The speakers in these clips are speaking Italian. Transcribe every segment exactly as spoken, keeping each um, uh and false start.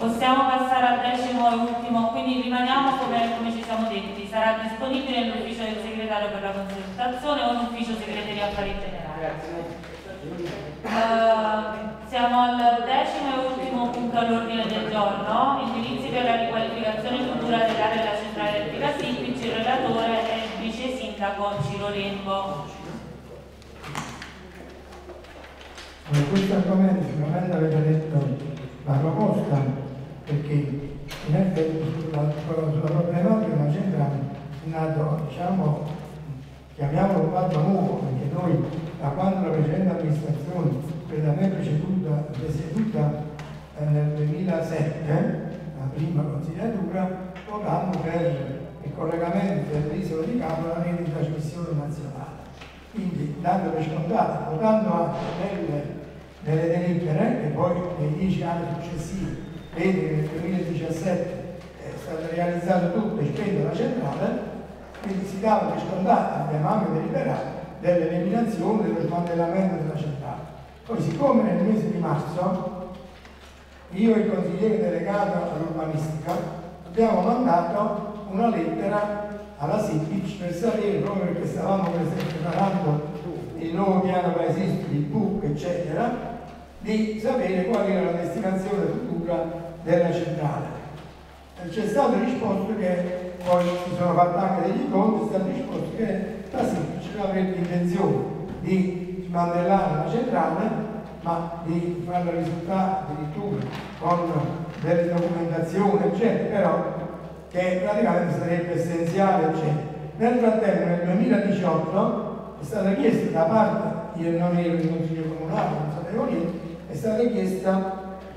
Possiamo passare al decimo e ultimo, quindi rimaniamo come, come ci siamo detti, sarà disponibile l'ufficio del segretario per la consultazione o l'ufficio segreteria affari generali. Uh, siamo al decimo e ultimo punto all'ordine del giorno, indirizzi per la riqualificazione futura dell'area della centrale elettrica Sippic. Il relatore è il vice sindaco Ciro Lembo. Allora, questo argomento sicuramente avete detto la proposta, perché in effetti sulla, sulla problematica della centrale è nato, diciamo, chiamiamolo un fatto nuovo, perché noi da quando la precedente amministrazione, quella da me preceduta, presieduta eh, nel duemilasette, la prima consigliatura, votammo per il collegamento dell'isola di Capua alla rete di trasmissione nazionale. Quindi, dando per scontato, votando nelle, nelle delibere, che poi nei dieci anni successivi, vedi che nel duemiladiciassette è stato realizzato tutto e spento la centrale, quindi si dava per scontato, abbiamo anche deliberato, dell'eliminazione, dello smantellamento della centrale. Poi, siccome nel mese di marzo io e il consigliere delegato all'urbanistica abbiamo mandato una lettera alla Sippic per sapere, proprio perché stavamo preparando il nuovo piano paesistico, il P U C, eccetera, di sapere qual era la destinazione futura della centrale. C'è stato risposto che, poi si sono fatti anche degli incontri, è stato risposto che la Sippic avrebbe intenzione di smantellare la centrale, ma di farla risultare addirittura con delle documentazioni, eccetera, però che praticamente sarebbe essenziale, eccetera. Nel frattempo, nel duemiladiciotto, è stata chiesta da parte, io non ero in consiglio comunale, non sapevo niente, è stata chiesta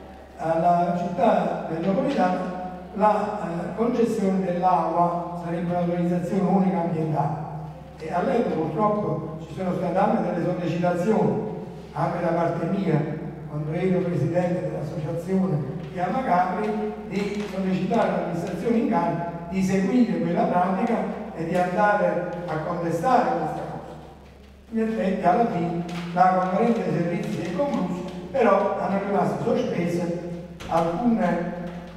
alla città metropolitana la eh, concessione dell'acqua, sarebbe un'autorizzazione unica ambientale. E all'epoca purtroppo ci sono state anche delle sollecitazioni, anche da parte mia, quando ero presidente dell'associazione Chiama Capri, di sollecitare l'amministrazione in carica di seguire quella pratica e di andare a contestare questa cosa. In effetti alla fine la conferenza dei servizi si è conclusa, però hanno rimasto sospese alcune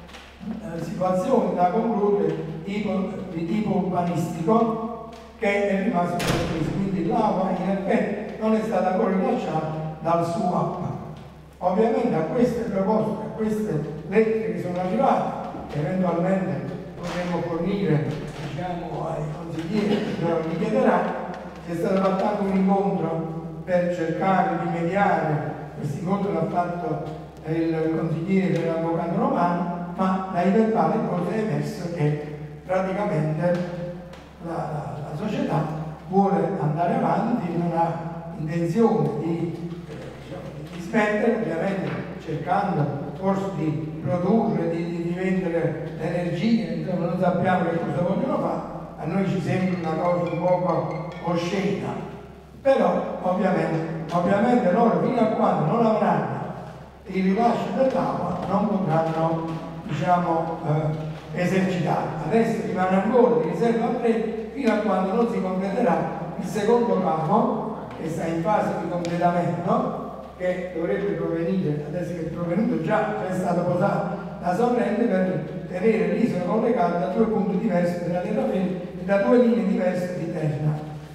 eh, situazioni da concludere tipo, di tipo urbanistico, che è rimasto sospeso, quindi l'acqua in effetti non è stata ancora rilasciata dal S U A P. Ovviamente a queste proposte, a queste lettere che sono arrivate, che eventualmente potremmo fornire, diciamo, ai consiglieri che loro li chiederà, è stato fatto anche un incontro per cercare di mediare. Questo incontro l'ha fatto il consigliere dell'avvocato Romano, ma dai verbali poi è emerso che praticamente la, la, la società vuole andare avanti, non ha intenzione di, eh, diciamo, di spendere, ovviamente cercando forse di produrre, di, di vendere l'energia, insomma non sappiamo che cosa vogliono fare, a noi ci sembra una cosa un poco oscena, però ovviamente, ovviamente loro fino a quando non avranno il rilascio dell'acqua non potranno, diciamo, eh, esercitare. Adesso rimane ancora di riserva a tre fino a quando non si completerà il secondo capo, che sta in fase di completamento, che dovrebbe provenire, adesso che è provenuto già, è stato posato da Sorrente per tenere l'isola collegata da due punti diversi della terraferma e da due linee diverse di terra.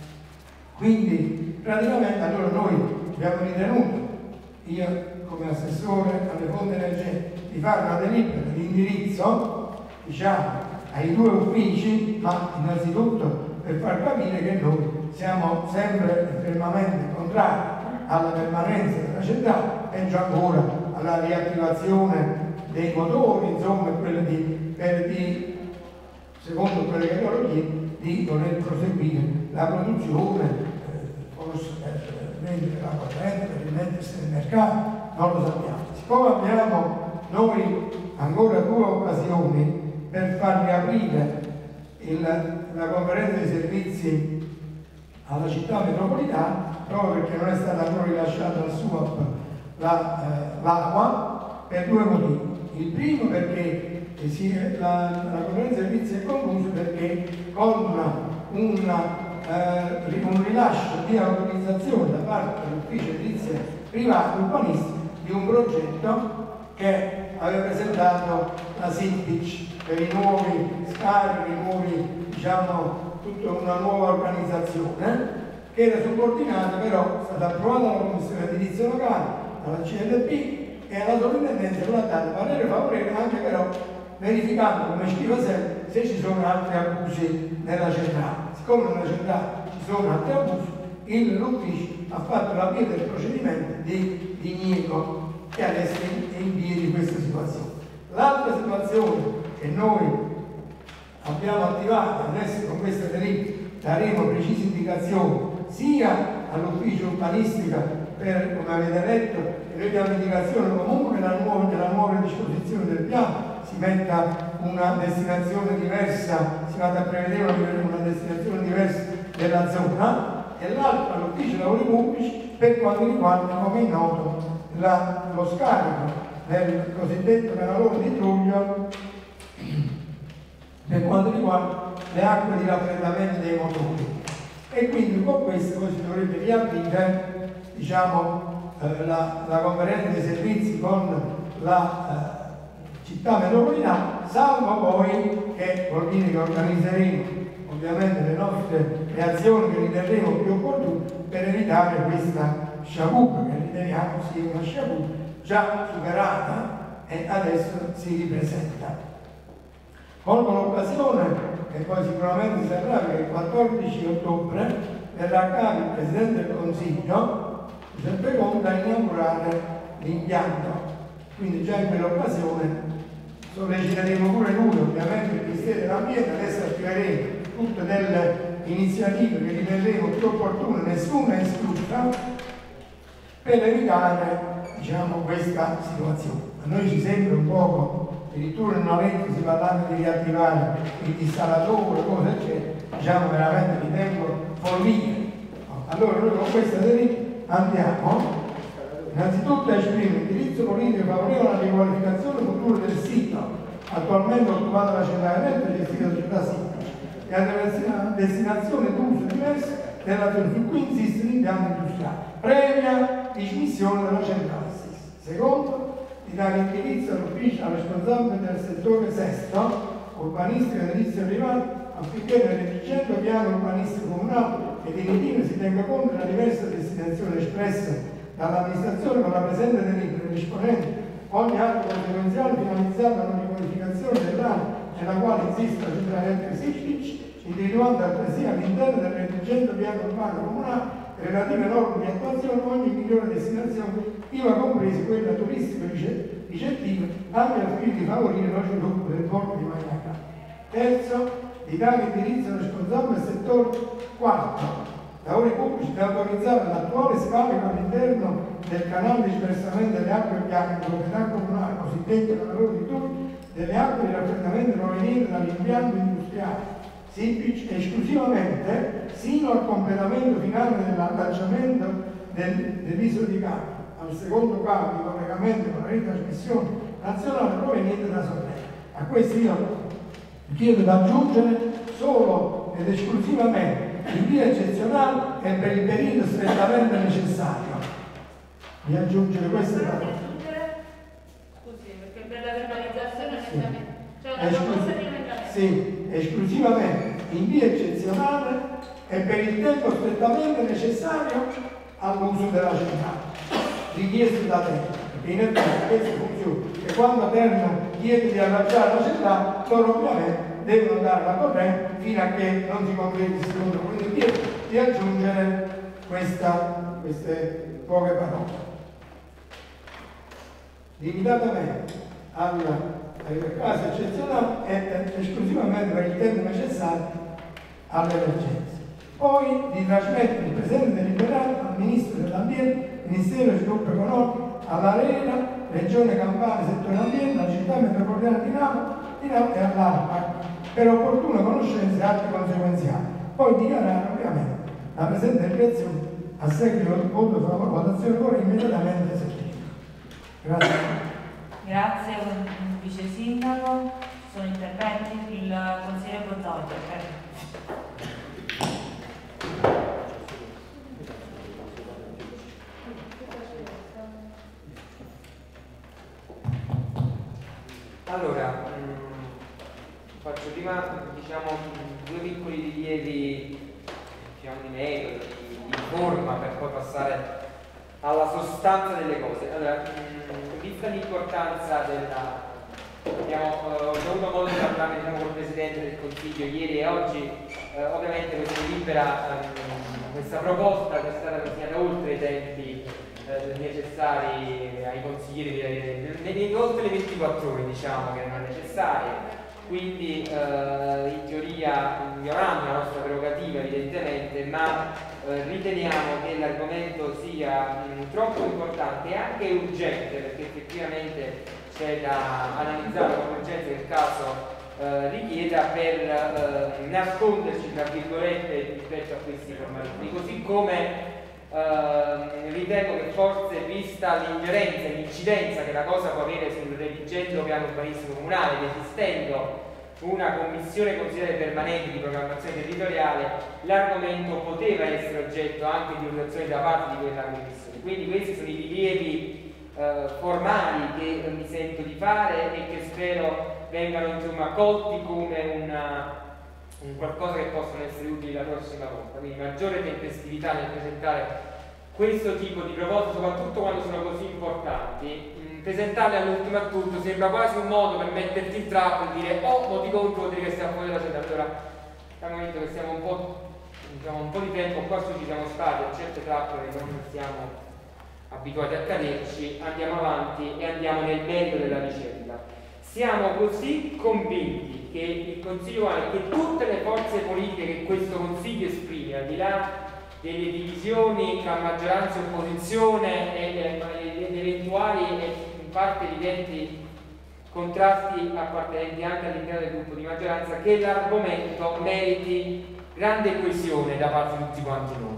Quindi praticamente allora noi abbiamo ritenuto, io come assessore alle fonti energetiche, di fare una delibera di indirizzo, diciamo, ai due uffici, ma innanzitutto per far capire che noi siamo sempre fermamente contrari alla permanenza della centrale, peggio ancora alla riattivazione dei motori, insomma, quello di, per di, secondo quelle che loro chiedono, di voler proseguire la produzione, eh, forse per vendere la corrente, per rimettersi nel mercato, non lo sappiamo. Siccome abbiamo noi ancora due occasioni per far riaprire il, la conferenza dei servizi alla città metropolitana, proprio perché non è stata ancora rilasciata al S U A P l'acqua, eh, per due motivi. Il primo perché eh, si, la, la conferenza dei servizi è conclusa perché con una, una, eh, un rilascio di autorizzazione da parte dell'ufficio edilizia privato urbanistico di un progetto che aveva presentato la Sitpic per i nuovi scarichi, i nuovi, diciamo, tutta una nuova organizzazione che era subordinata, però è stata approvata dalla Commissione di Edilizia Locale, dalla C L P, e alla sovrintendenza non ha dato parere favorevole, anche però verificando, come scrive sempre, se ci sono altri abusi nella centrale. Siccome nella centrale ci sono altri abusi, l'ufficio ha fatto la via del procedimento di diniego che adesso è in via di questa situazione. L'altra situazione che noi abbiamo attivato, adesso con questa delibera daremo precise indicazioni sia all'ufficio urbanistica per, come avete letto, e noi diamo indicazione comunque nella nuova, nella nuova disposizione del piano si metta una destinazione diversa, si vada a prevedere una, una destinazione diversa della zona, e l'altro all'ufficio lavori pubblici per quanto riguarda, come è noto, la, lo scarico del cosiddetto canalone di Truglio per quanto riguarda le acque di raffreddamento dei motori. E quindi con questo poi si dovrebbe riaprire, diciamo, eh, la, la conferenza dei servizi con la eh, città metropolitana, salvo poi che vuol dire che organizzeremo ovviamente le nostre reazioni che riterremo più opportune per evitare questa sciagura, che riteniamo sia una sciagura già superata e adesso si ripresenta. Colgo l'occasione, e poi sicuramente saprà che il quattordici ottobre verrà a capo il Presidente del Consiglio, Giuseppe Conte, a inaugurare l'impianto. Quindi già in quell'occasione solleciteremo pure lui, ovviamente il Ministero dell'Ambiente, adesso attiveremo tutte delle iniziative che riterremo più opportune, nessuna esclusa, per evitare, diciamo, questa situazione. A noi ci sembra un poco, addirittura in una legge si parlava di riattivare il dissalatore, cose che diciamo veramente ritengo follie. Allora noi con questa delibera andiamo innanzitutto a esprimere indirizzo politico favorevole alla riqualificazione futura del sito attualmente occupato dalla centrale elettrica gestita da società Sitpic e alla destinazione d'uso diversa della zona su cui insiste l'impianto industriale, previa dismissione della centrale stessa. Secondo, di dare indirizzo all'ufficio responsabile del settore sesto, urbanistica ed edilizia privata, affinché nel redigente piano urbanistico comunale e definitivo si tenga conto della diversa destinazione espressa dall'amministrazione con la presente delibera disponente ogni atto conseguenziale finalizzato alla riqualificazione dell'area nella quale insiste la centrale elettrica Sitpic, individuando altresì all'interno del redigente piano urbano comunale relative norme di attuazione ogni migliore destinazione, iva compresi quella turistico-ricettiva, anche al fine di favorire lo sviluppo del porto di Magnacà. Terzo, di dare indirizzo responsabile del settore. Quarto, lavori pubblici da autorizzare l'attuale scarico all'interno del canale di sversamento delle acque bianche, proprietà comunale, cosiddette lavoratori di turno, delle acque di raffreddamento provenienti dall'impianto industriale Sitpic esclusivamente sino al completamento finale dell'allacciamento del, dell'isola di Capri, al secondo cavo di collegamento con la rete di trasmissione nazionale proveniente da Sorrento. A questo io chiedo di aggiungere solo ed esclusivamente in via eccezionale e per il periodo strettamente necessario. Di aggiungere queste parole. Scusi, perché per la verbalizzazione sì. C'è una proposta di emendamento. Sì, esclusivamente in via eccezionale e per il tempo strettamente necessario all'uso della centrale, richiesto da Terna, perché in effetti questa funzione, e quando Terna chiede di allacciare la centrale, loro ovviamente devono dare la corrente fino a che non si completi il secondo, quindi chiedo di aggiungere questa, queste poche parole. Limitatamente alla ai casi eccezionali e esclusivamente per il tempo necessario all'emergenza. Poi di trasmettere il presente deliberato al Ministro dell'Ambiente, Ministero dello Sviluppo Economico, all'Arena, Regione Campania, Settore Ambiente, alla Città Metropolitana di Napoli, di Napoli e all'ARPAC per opportuna conoscenza e atti conseguenziali. Poi dichiarare ovviamente la presente direzione a seguito del voto favorevole, votazione ora immediatamente eseguita. Grazie. Grazie Vice Sindaco. Sono interventi il consigliere Bozzoli. Allora, mh, faccio prima diciamo, due piccoli rilievi diciamo, di metodo, di, di forma, per poi passare alla sostanza delle cose. Allora, mh, vista l'importanza della... Abbiamo eh, avuto modo di parlare diciamo, con il Presidente del Consiglio ieri e oggi, eh, ovviamente questa delibera, ehm, questa proposta che è stata consegnata oltre i tempi eh, necessari ai consiglieri, eh, oltre le ventiquattro ore diciamo che erano necessarie, quindi eh, in teoria ignorando la nostra prerogativa evidentemente, ma eh, riteniamo che l'argomento sia mh, troppo importante e anche urgente, perché effettivamente c'è da analizzare con urgenza il caso eh, richieda per eh, nasconderci tra virgolette rispetto a questi formalismi, così come eh, ritengo che forse vista l'ingerenza e l'incidenza che la cosa può avere sul redigendo piano urbanistico comunale, ed esistendo una commissione consigliere permanente di programmazione territoriale, l'argomento poteva essere oggetto anche di valutazione da parte di quella commissione. Quindi questi sono i rilievi Uh, formali che uh, mi sento di fare e che spero vengano insomma colti come una, un qualcosa che possono essere utili la prossima volta, quindi maggiore tempestività nel presentare questo tipo di proposte, soprattutto quando sono così importanti. Mm, presentarle all'ultimo a tutto sembra quasi un modo per metterti in trappola e dire oh, mo di contro vuol dire che stiamo fuori dalla sede. Allora, dal momento che siamo un po', diciamo, un po' di tempo qua ci siamo stati a certe trappole che non stiamo abituati a caderci, andiamo avanti e andiamo nel merito della vicenda. Siamo così convinti che il Consiglio Comunale, che tutte le forze politiche che questo Consiglio esprime, al di là delle divisioni tra maggioranza e opposizione e degli eventuali e in parte evidenti contrasti appartenenti anche all'interno del gruppo di maggioranza, che l'argomento meriti grande coesione da parte di tutti quanti noi.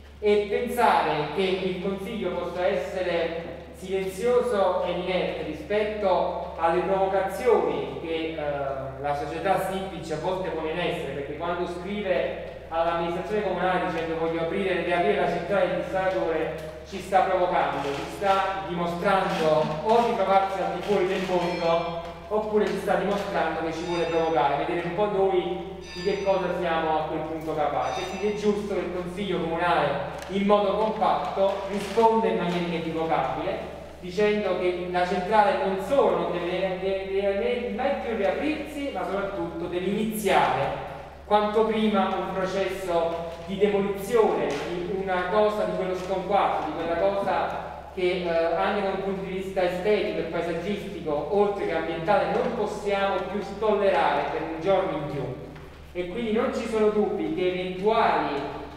E pensare che il Consiglio possa essere silenzioso e inerte rispetto alle provocazioni che eh, la società Sippic a volte pone in essere, perché quando scrive all'amministrazione comunale dicendo voglio aprire, riaprire la centrale del dissalatore, ci sta provocando, ci sta dimostrando o di trovarsi al di fuori del mondo oppure ci sta dimostrando che ci vuole provocare, vedere un po' noi di che cosa siamo a quel punto capaci. E quindi è giusto che il Consiglio Comunale in modo compatto risponda in maniera inequivocabile dicendo che la centrale non solo non deve, deve, deve mai più riaprirsi, ma soprattutto deve iniziare quanto prima un processo di demolizione di una cosa, di quello sconquasso, di quella cosa che eh, anche da un punto di vista estetico e paesaggistico, oltre che ambientale, non possiamo più tollerare per un giorno in più. E quindi non ci sono dubbi che eventuali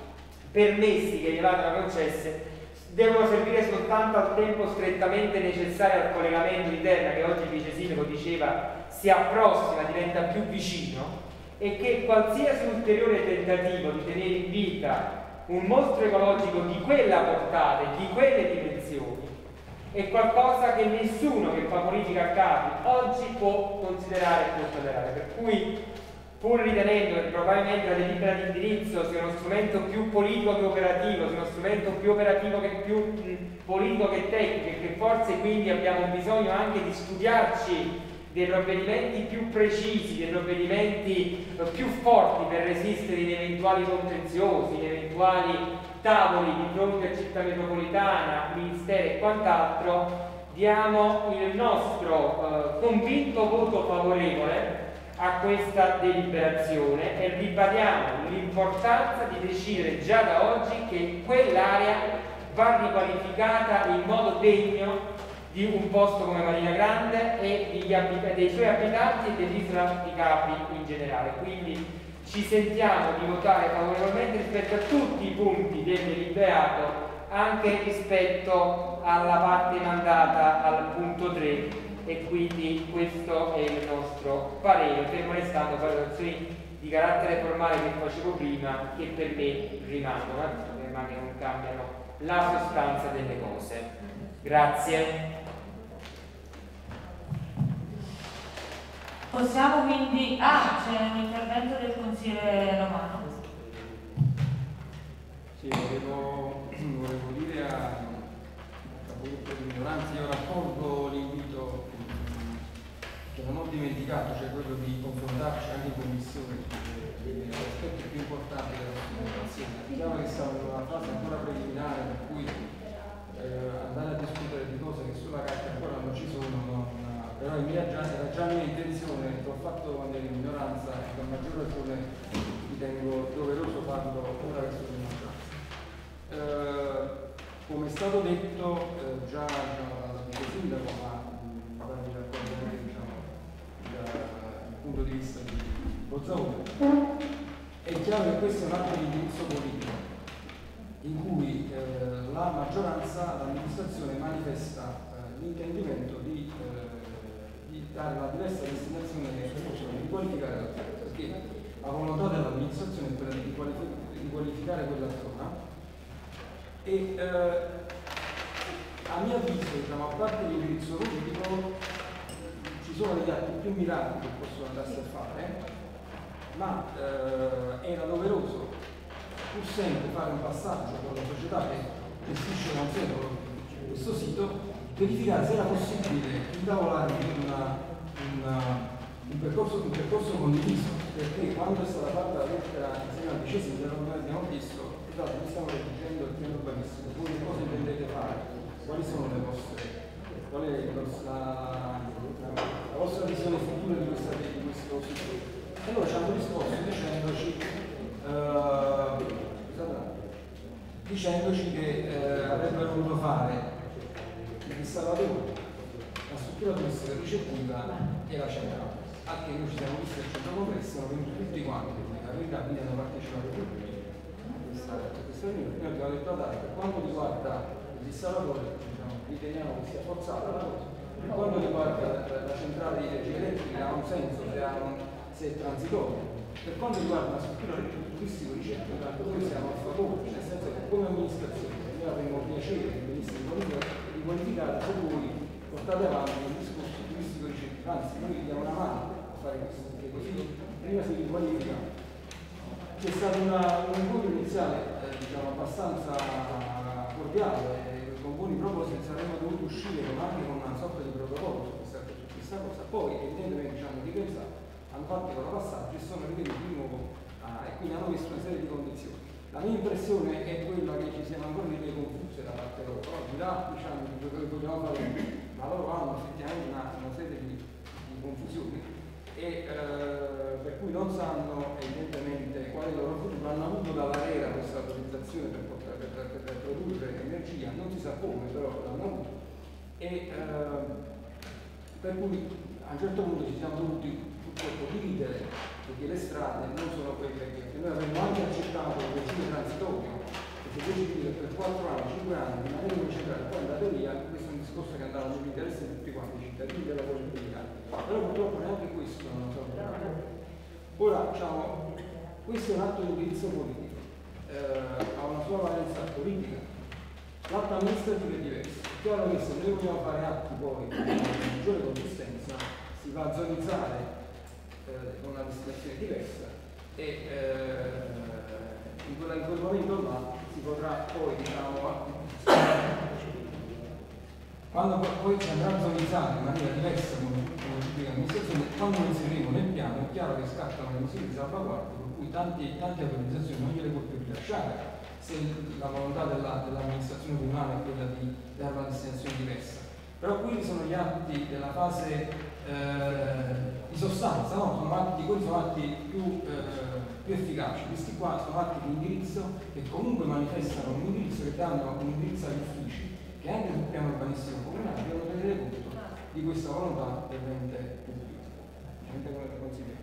permessi che gli vadano concesse devono servire soltanto al tempo strettamente necessario al collegamento di terra, che oggi il vice sindaco diceva si approssima, diventa più vicino, e che qualsiasi ulteriore tentativo di tenere in vita un mostro ecologico di quella portata e di quelle dimensioni è qualcosa che nessuno che fa politica a capi oggi può considerare e può tollerare. Per cui, pur ritenendo che probabilmente la delibera di indirizzo sia uno strumento più politico che operativo, sia uno strumento più operativo che più mh, politico che tecnico, e che forse quindi abbiamo bisogno anche di studiarci dei provvedimenti più precisi, dei provvedimenti eh, più forti per resistere in eventuali contenziosi, in eventuali tavoli di fronte a città metropolitana, ministeri e quant'altro, diamo il nostro eh, convinto voto favorevole a questa deliberazione e ribadiamo l'importanza di decidere già da oggi che quell'area va riqualificata in modo degno di un posto come Marina Grande e dei suoi abitanti e dell'isola di Capri in generale. Quindi ci sentiamo di votare favorevolmente rispetto a tutti i punti del deliberato, anche rispetto alla parte mandata al punto tre, e quindi questo è il nostro parere, fermo restando valutazioni di carattere formale che facevo prima, che per me rimangono, ma che non cambiano la sostanza delle cose. Grazie. Possiamo quindi... Ah, c'è un intervento del consigliere Romano. Sì, volevo, volevo dire a capogruppo di minoranza, io raccolgo l'invito che che non ho dimenticato, cioè quello di confrontarci anche in commissione sugli aspetti più importanti della nostra democrazia. È chiaro che siamo in una fase ancora preliminare per cui eh, andare a discutere di cose che sulla carta ancora non ci sono, non, però in mia, era già mia intenzione, l'ho fatto quando ero in minoranza e con maggior ragione ritengo doveroso farlo ora che sono in maggioranza. Eh, come è stato detto eh, già diciamo, dal vice sindaco, ma mi pare di raccogliere anche diciamo, dal punto di vista di Bozzaone, è chiaro che questo è un atto di indirizzo politico in cui eh, la maggioranza, l'amministrazione manifesta eh, l'intendimento di, eh, di dare una diversa destinazione di qualificare la zona, perché la volontà dell'amministrazione è quella di, qualific di qualificare quella zona e eh, a mio avviso, diciamo, a parte l'indirizzo politico, ci sono degli atti più mirati che possono andarsi a fare, ma eh, era doveroso pur sempre fare un passaggio con la società che gestisce da un secolo questo sito, verificare se era possibile intavolare una, una, un, percorso, un percorso condiviso, perché quando è stata fatta la lettera insieme al vice sindaco noi abbiamo visto esatto, noi stiamo redigendo il piano urbanistico, voi che cosa intendete fare, quali sono le vostre, qual è la, la, la vostra visione futura di, questa, di questo sito. E allora ci hanno risposto dicendoci uh, dicendoci che eh, avrebbero voluto fare il dissalatori, la struttura turistica ricettiva e la centrale. Anche noi ci siamo visti al centro congresso, siamo venuti tutti quanti, la verità, quindi hanno partecipato tutti a questa, questa riunione. Noi abbiamo detto a per quanto riguarda il dissalatori, diciamo, riteniamo che sia forzata la cosa, per quanto riguarda la, la centrale di energia elettrica ha un senso se, ha un, se è transitorio. Per quanto riguarda la struttura turistico ricettiva, noi siamo a favore, nel senso che come amministrazione noi avremo piacere che venisse di qualificare se voi portate avanti il discorso turistico ricettivo, anzi noi vi diamo una mano a fare questo, perché così prima si riqualifica. C'è stato una, un incontro iniziale eh, diciamo abbastanza cordiale, eh, con buoni propositi saremmo dovuti uscire con, anche con una sorta di protocollo su questa, su questa cosa, poi evidentemente ci hanno ripensato, hanno fatto i loro passaggi e sono rivenuti di nuovo ah, e quindi hanno messo una serie di condizioni. La mia impressione è quella che ci siano ancora delle confuse da parte loro, al di là diciamo di quello che vogliamo fare, ma loro hanno effettivamente una, una serie di, di confusioni e eh, per cui non sanno evidentemente qual è il loro futuro, hanno avuto dall'ARERA questa autorizzazione per, poter, per, per, per produrre energia, non si sa come, però l'hanno avuto e eh, per cui a un certo punto ci siamo dovuti purtroppo dividere perché le strade non sono quelle che noi avremmo anche accettato il regime transitorio, perché invece di dire per quattro anni, cinque anni rimanere concentrati poi andate via, questo è un discorso che andava a interesse tutti quanti i cittadini della politica, però purtroppo neanche questo non so. Ora diciamo, questo è un atto di indirizzo politico, eh, ha una sua valenza politica, l'atto amministrativo è diverso, è chiaro che se noi vogliamo fare atti poi con maggiore consistenza si va a zonizzare eh, con una destinazione diversa e eh, in, quella, in quel momento là si potrà poi diciamo quando poi si andrà a zonizzare in maniera diversa con la pubblica amministrazione, quando lo inseriremo nel piano è chiaro che scattano le misure di salvaguardia per cui tanti, tante organizzazioni non gliele può più rilasciare se la volontà dell'amministrazione dell comunale è quella di dare una destinazione diversa. Però quelli sono gli atti della fase eh, di sostanza, no? Sono atti, quelli sono atti più, eh, più efficaci, questi qua sono atti di indirizzo che comunque manifestano un indirizzo, che danno un indirizzo agli uffici che anche sul piano urbanistico comunale devono tenere conto di questa volontà dell'ente pubblico. Ente come consigliere.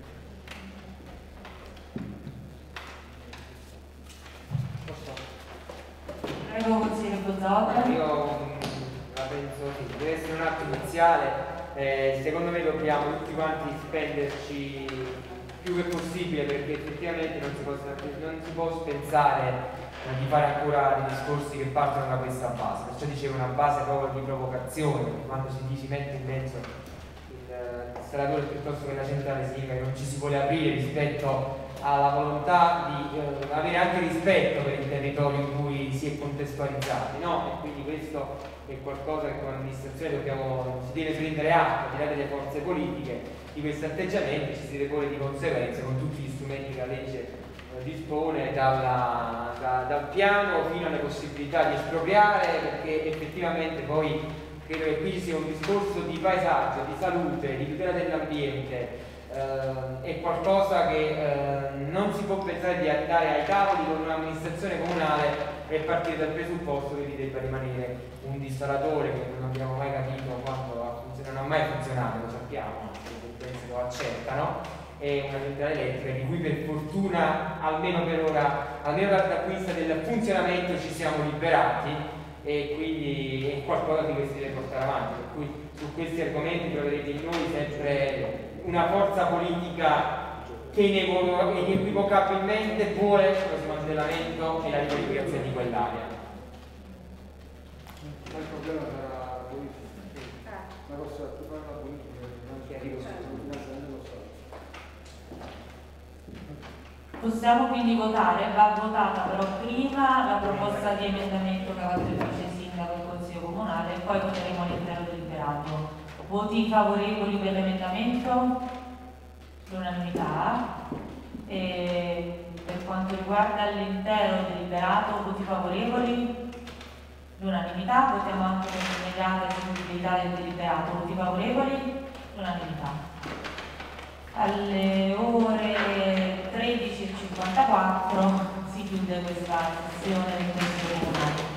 Prego, consigliere Bozzato. Io la penso sì, deve essere un atto iniziale, eh, secondo me dobbiamo tutti quanti spenderci più che possibile perché effettivamente non si, possa, non si può pensare di fare ancora dei discorsi che partono da questa base, perciò dicevo una base proprio di provocazione, quando si, si mette in mezzo il installatore piuttosto che la centrale significa che non ci si vuole aprire rispetto alla volontà di eh, avere anche rispetto per il territorio in cui si è contestualizzati, no? E quindi questo è qualcosa che come amministrazione dobbiamo, si deve prendere atto, al di là delle forze politiche, di questi atteggiamenti, ci si deve porre di conseguenza con tutti gli strumenti che la legge eh, dispone, dalla, da, dal piano fino alle possibilità di espropriare, perché effettivamente poi credo che qui ci sia un discorso di paesaggio, di salute, di tutela dell'ambiente. Uh, è qualcosa che uh, non si può pensare di andare ai tavoli con un'amministrazione comunale e partire dal presupposto che vi debba rimanere un dissalatore che non abbiamo mai capito quanto ha funzionato, non ha mai funzionato, lo sappiamo, le competenze lo accertano, e una centrale elettrica di cui per fortuna almeno per ora, almeno dall'acquisto del funzionamento ci siamo liberati, e quindi è qualcosa di cui si deve portare avanti, per cui su questi argomenti troverete in noi sempre una forza politica che inequivocabilmente vuole lo smantellamento e la riqualificazione di quell'area. Ma il problema sarà la politica. La cosa più fare la politica che arriva sul finanziamento dello Stato. Possiamo quindi votare, va votata però prima la proposta di emendamento che ha fatto il vice sindaco del Consiglio Comunale e poi voteremo l'intero deliberato. Voti favorevoli per l'emendamento? L'unanimità. E per quanto riguarda l'intero deliberato, voti favorevoli? L'unanimità. Votiamo anche per l'immediata eseguibilità del deliberato. Voti favorevoli? L'unanimità. Alle ore tredici e cinquantaquattro si chiude questa sessione del Consiglio Comunale.